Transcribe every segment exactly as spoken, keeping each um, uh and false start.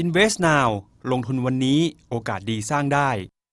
Invest Now ลงทุนวันนี้โอกาสดีสร้างได้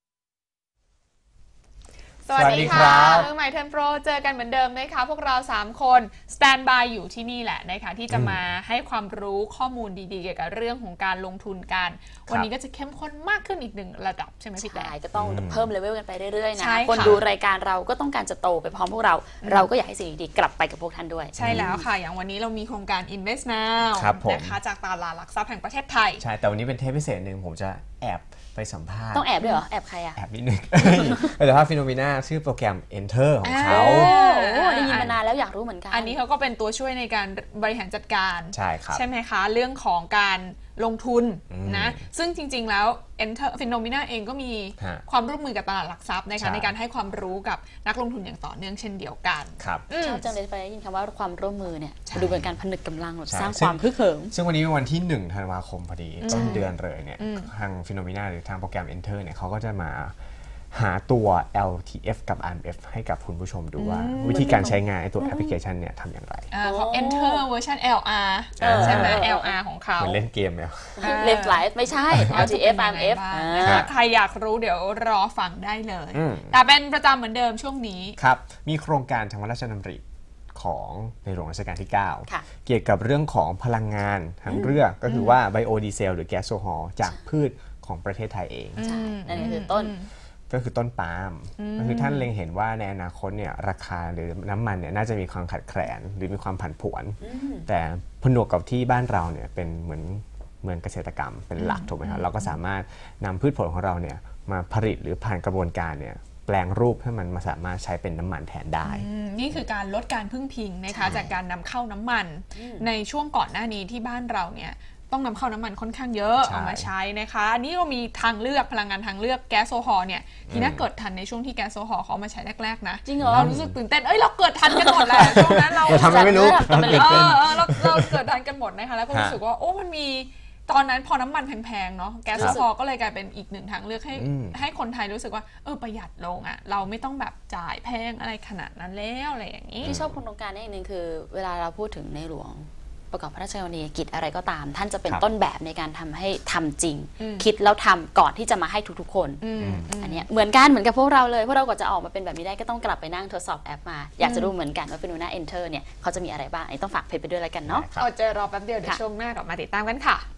สวัสดีค่ะมือใหม่เทิร์นโปรเจอกันเหมือนเดิมนะคะพวกเราสามคนสแตนบายอยู่ที่นี่แหละนะคะที่จะมาให้ความรู้ข้อมูลดีๆเกี่ยวกับเรื่องของการลงทุนกันวันนี้ก็จะเข้มข้นมากขึ้นอีกหนึ่งระดับใช่ไหมพี่แต่ก็ต้องเพิ่มเลเวลกันไปเรื่อยๆนะคนดูรายการเราก็ต้องการจะโตไปพร้อมพวกเราเราก็อยากให้สิ่งดีๆกลับไปกับพวกท่านด้วยใช่แล้วค่ะอย่างวันนี้เรามีโครงการ Invest Now นะคะจากตลาดหลักทรัพย์แห่งประเทศไทยใช่แต่วันนี้เป็นเทปพิเศษหนึ่งผมจะแอบไปสัมภาษณ์ต้องแอบด้วยเหรอแอบใครอะแอบนิดนึงแต่ว่าฟิโนเมนาชื่อโปรแกรม Enter ของเขาโอ้ได้ยินมานานแล้วอยากรู้เหมือนกันอันนี้เขาก็เป็นตัวช่วยในการบริหารจัดการใช่ครับใช่ไหมคะเรื่องของการลงทุนนะซึ่งจริงๆแล้ว Enter Phenomena เองก็มีความร่วมมือกับตลาดหลักทรัพย์นะคะในการให้ความรู้กับนักลงทุนอย่างต่อเนื่องเช่นเดียวกันครับชอบจังเลยไปได้ยินคำว่าความร่วมมือเนี่ยดูเป็นการผนึกกำลังสร้างความพึกเหิมซึ่งวันนี้เป็นวันที่หนึ่งธันวาคมพอดีต้นเดือนเลยเนี่ยทาง Phenomena หรือทางโปรแกรม Enter เนี่ยเขาก็จะมาหาตัว แอล ที เอฟ กับ อาร์ เอ็ม เอฟ ให้กับคุณผู้ชมดูว่าวิธีการใช้งานไอ้ตัวแอปพลิเคชันเนี่ยทำอย่างไรเขา Enter เวอร์ชัน แอล อาร์ ใช่ไหม แอล อาร์ ของเขาเหมือนเล่นเกมแล้ว Left Life ไม่ใช่ แอล ที เอฟ อาร์ เอ็ม เอฟใครอยากรู้เดี๋ยวรอฟังได้เลยแต่เป็นประจำเหมือนเดิมช่วงนี้ครับมีโครงการทางพระราชดำริของในหลวงรัชกาลที่เก้าเกี่ยวกับเรื่องของพลังงานทางเลือกก็คือว่าไบโอดีเซลหรือแก๊สโซฮอล์จากพืชของประเทศไทยเองใช่นั่นคือต้นก็คือต้นปาล์มก็คือท่านเล็งเห็นว่าในอนาคตเนี่ยราคาหรือน้ำมันเนี่ยน่าจะมีความขัดแคลนหรือมีความผันผวนแต่ผนวกกับที่บ้านเราเนี่ยเป็นเหมือนเมืองเกษตรกรรมเป็นหลักถูกไหมครับเราก็สามารถนำพืชผลของเราเนี่ยมาผลิตหรือผ่านกระบวนการเนี่ยแปลงรูปให้มันมาสามารถใช้เป็นน้ำมันแทนได้นี่คือการลดการพึ่งพิงนะคะจากการนำเข้าน้ำมันในช่วงก่อนหน้านี้ที่บ้านเราเนี่ยต้องนำเข้าน้ำมันค่อนข้างเยอะเอามาใช้นะคะอันนี้ก็มีทางเลือกพลังงานทางเลือกแก๊สโซฮอล์เนี่ยที่น่าเกิดทันในช่วงที่แก๊สโซฮอล์เขามาใช้แรกๆนะจริงเหรอเรารู้สึกตื่นเต้นเอ้ยเราเกิดทันกันหมดแหละช่วงนั้นเราทำไม่รู้เออเราเราเกิดทันกันหมดนะคะแล้วก็รู้สึกว่าโอ้มันมีตอนนั้นพอน้ำมันแพงๆเนาะแก๊สโซฮอล์ก็เลยกลายเป็นอีกหนึ่งทางเลือกให้ให้คนไทยรู้สึกว่าเออประหยัดลงอ่ะเราไม่ต้องแบบจ่ายแพงอะไรขนาดนั้นแล้วอะไรอย่างนี้ที่ชอบโครงการนี้อีกนึงคือเวลาเราพูดถึงในหลวงประกอบพระราชกรณียกิจอะไรก็ตามท่านจะเป็นต้นแบบในการทำให้ทำจริงคิดแล้วทำก่อนที่จะมาให้ทุกๆคนอันนี้เหมือนกันเหมือนกับพวกเราเลยพวกเราก็จะออกมาเป็นแบบนี้ได้ก็ต้องกลับไปนั่งทดสอบแอปมาอยากจะดูเหมือนกันว่าPhenomena Enterเนี่ยเขาจะมีอะไรบ้างต้องฝากเพจไปด้วยแล้วกันเนาะอดใจรอแป๊บเดียวเดี๋ยวช่วงหน้ากลับมาติดตามกันค่ะ